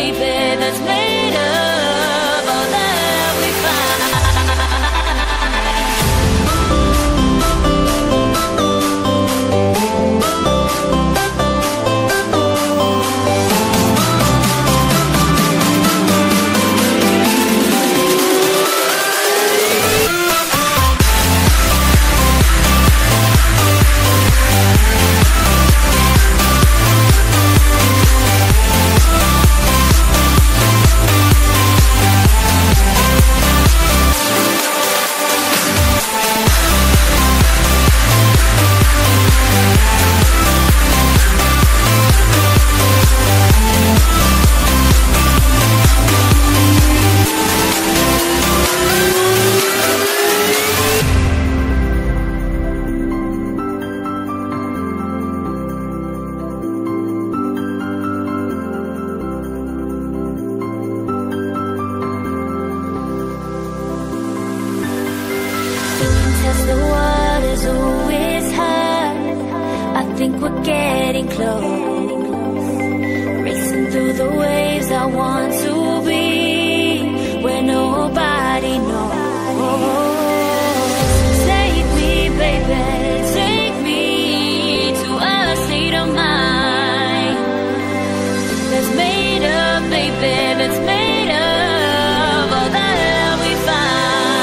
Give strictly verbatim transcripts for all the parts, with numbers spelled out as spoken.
baby, that's made of all that we find. The water's always high. I think we're getting close. Racing through the waves, I want to be where nobody knows. Take me, baby, take me to a state of mind that's made of, baby, that's made of all that we find.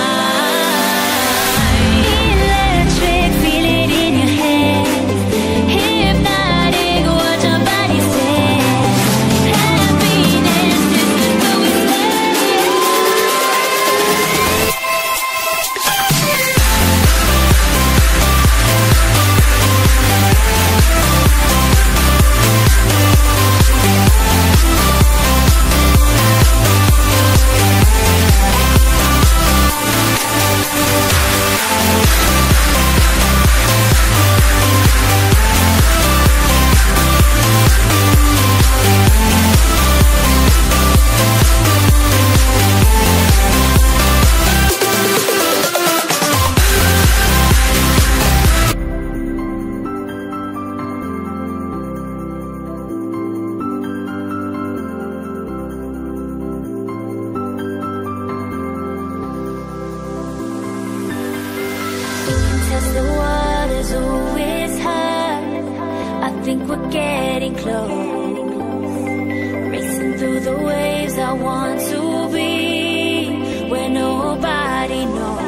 The water's always high. I think we're getting close. Racing through the waves, I want to be where nobody knows.